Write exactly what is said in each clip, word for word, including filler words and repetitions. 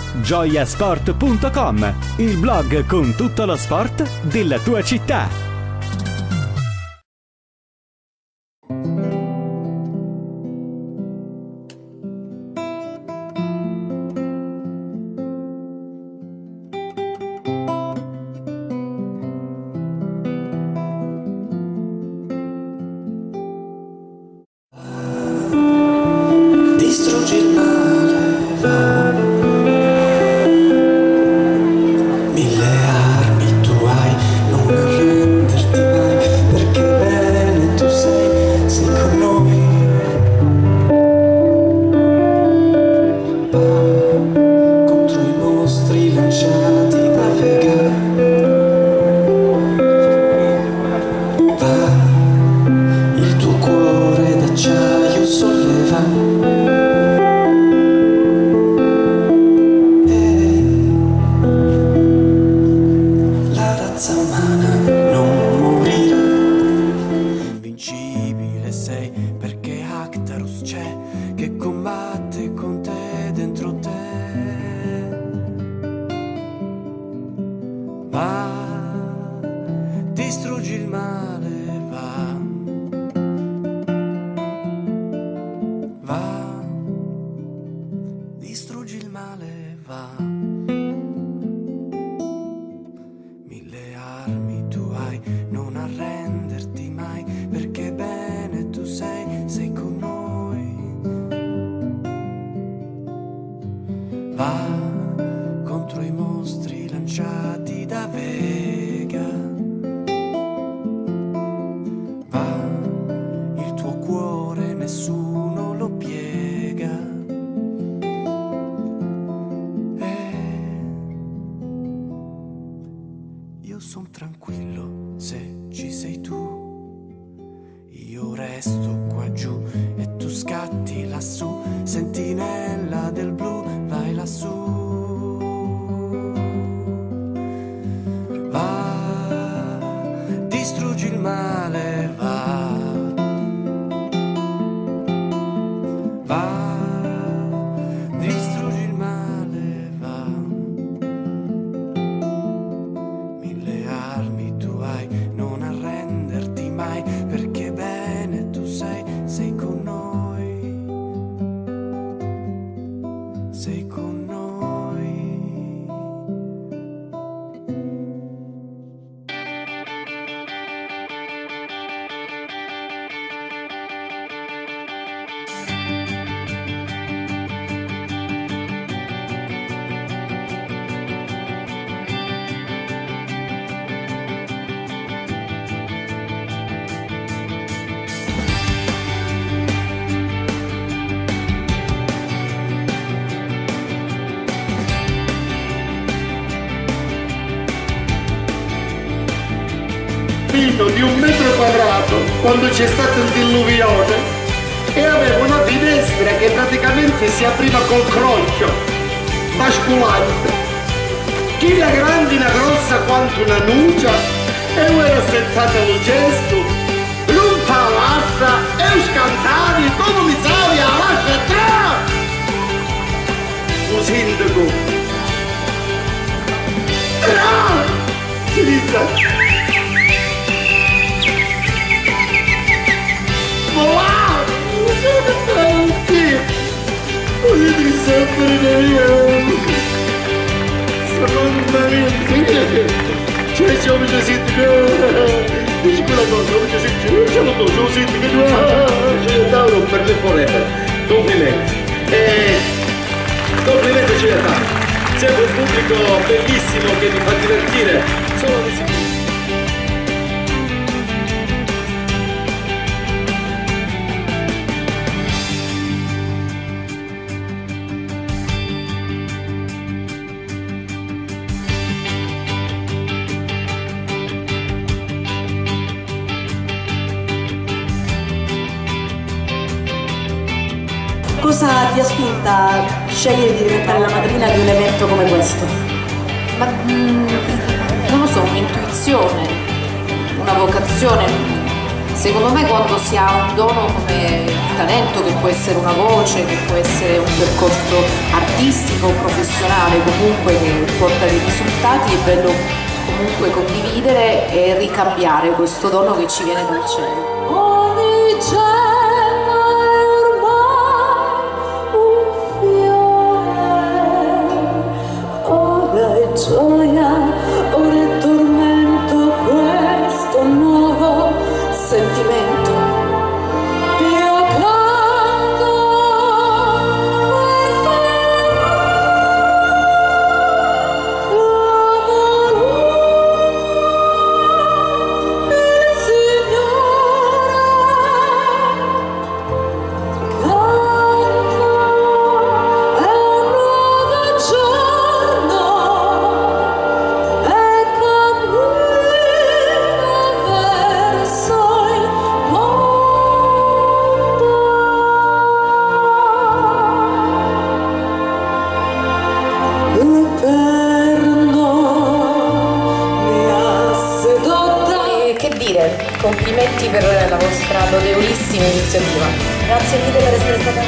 gioiasport punto com, il blog con tutto lo sport della tua città. Distruggi il male, va. Mille armi tu hai, non arrenderti mai, perché bene tu sei, sei con noi. Va contro i mostri lanciati da Vega. Va, il tuo cuore d'acciaio solleva. Invincibile sei perché Actarus c'è che combatte con te dentro te. Va, distruggi il male, va. Va, distruggi il male, va. Mille armi tu hai, non arrenderti mai, perché bene tu sei, sei con noi. Va contro i mostri lanciati da Vega. Va, il tuo cuore nessuno lo piega. E io son tranquillo se ci sei tu. Io resto qua giù e tu scatti lassù, sentinella del blu, vai lassù. Va, distruggi il male, va. Va, distruggi il male, va. Mille armi tu hai, non arrenderti mai, perché bene tu sei, sei con noi. Sei con noi. Di un metro quadrato quando c'è stato il diluvione e aveva una finestra che praticamente si apriva col crocchio basculante, chi la grandina grossa quanto una nucia e io ero sentata al gesto non palazza e scantavi come mi savi a lascia tra un sindaco tra si dice wow! Così ti sempre io! Secondo me, cioè siamo già sentiti che... Dici quella cosa, siamo già sentiti, ce l'ho detto, siamo sentiti che tu... Ce ne davano per le forever, complimenti. E... complimenti ce ne danno. Siete un pubblico bellissimo che vi fa divertire, solo di sicuro. Cosa ti ha spinta a scegliere di diventare la madrina di un evento come questo? Ma mm, non lo so, un'intuizione, una vocazione, Secondo me quando si ha un dono come il talento, che può essere una voce, che può essere un percorso artistico o professionale comunque che porta dei risultati, è bello comunque condividere e ricambiare questo dono che ci viene dal cielo. Gioia, ora è tormento questo nuovo sentimento. Io canto questa il Signore canto, è un nuovo giorno. Complimenti per la vostra lodevolissima iniziativa. Grazie mille per essere stata.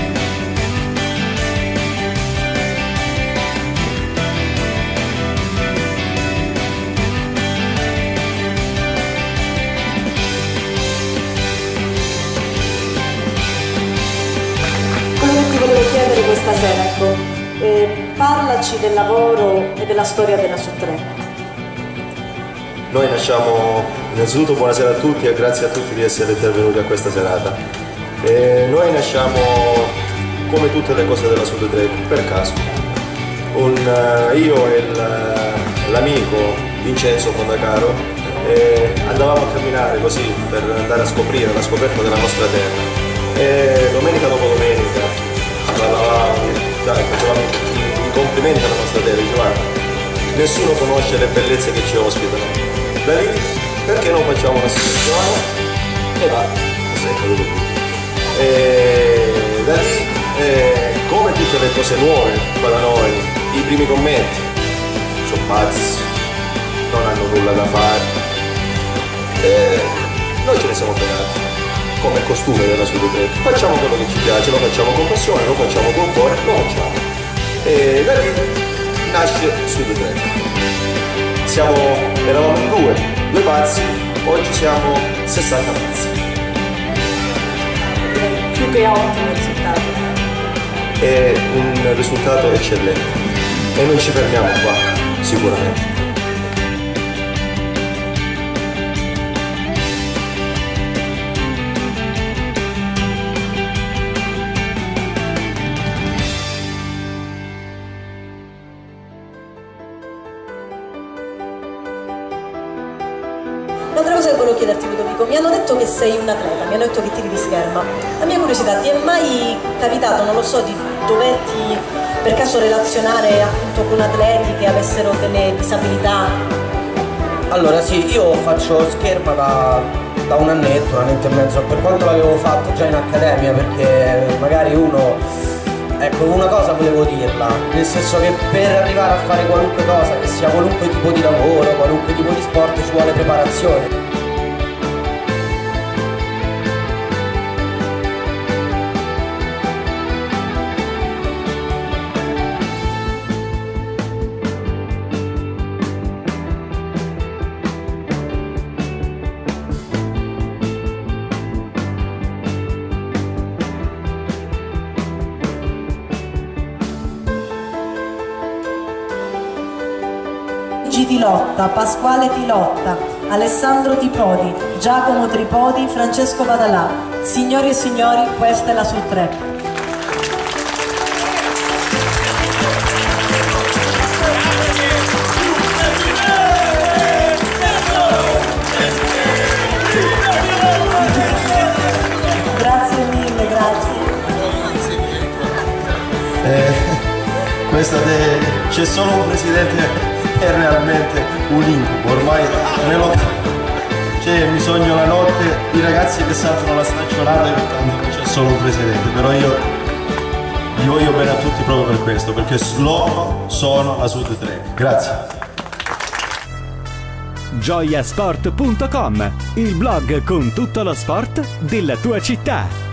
Quello che ti volevo chiedere questa sera, ecco, eh, parlaci del lavoro e della storia della Sud-Trek. Noi nasciamo, innanzitutto buonasera a tutti e grazie a tutti di essere intervenuti a questa serata. E noi nasciamo come tutte le cose della Sud-Trek, per caso. Un, io e l'amico Vincenzo Fondacaro eh, andavamo a camminare così per andare a scoprire la scoperta della nostra terra. E domenica dopo domenica parlavamo, dai, facevamo i, i complimenti alla nostra terra, diceva, guarda, nessuno conosce le bellezze che ci ospitano. Da lì, perché non facciamo un'associazione? E va, sei caduto qui. E da lì, eh, come tutte le cose nuove qua da noi, i primi commenti sono pazzi, non hanno nulla da fare. E noi ce ne siamo fregati, come costume della Sud-Trek. Facciamo quello che ci piace, lo facciamo con passione, lo facciamo con cuore, lo facciamo. E da lì nasce Sud-Trek. Siamo, eravamo in due, due pazzi, oggi siamo sessanta pazzi. Più che ottimo risultato. È un risultato eccellente e non ci fermiamo qua, sicuramente. Un'altra cosa che volevo chiederti, Ludovico, mi hanno detto che sei un atleta, mi hanno detto che tiri di scherma. La mia curiosità, ti è mai capitato, non lo so, di doverti per caso relazionare appunto con atleti che avessero delle disabilità? Allora sì, io faccio scherma da, da un annetto, un annetto e mezzo, per quanto l'avevo fatto già in accademia, perché magari uno... Ecco, una cosa volevo dirla, nel senso che per arrivare a fare qualunque cosa, che sia qualunque tipo di lavoro, qualunque tipo di sport, ci vuole preparazione. Tilotta, Pasquale Tilotta, Alessandro Tipodi, Giacomo Tripodi, Francesco Badalà. Signori e signori, questa è la Sud-Trek. Grazie mille, grazie. Eh, questa de... c'è solo un presidente. È realmente un incubo, ormai me lo... cioè mi sogno la notte i ragazzi che saltano la staccionata cantando c'è solo un presidente, però io gli voglio bene a tutti proprio per questo, perché loro sono la Sud-Trek. Grazie. gioia sport punto com, il blog con tutto lo sport della tua città.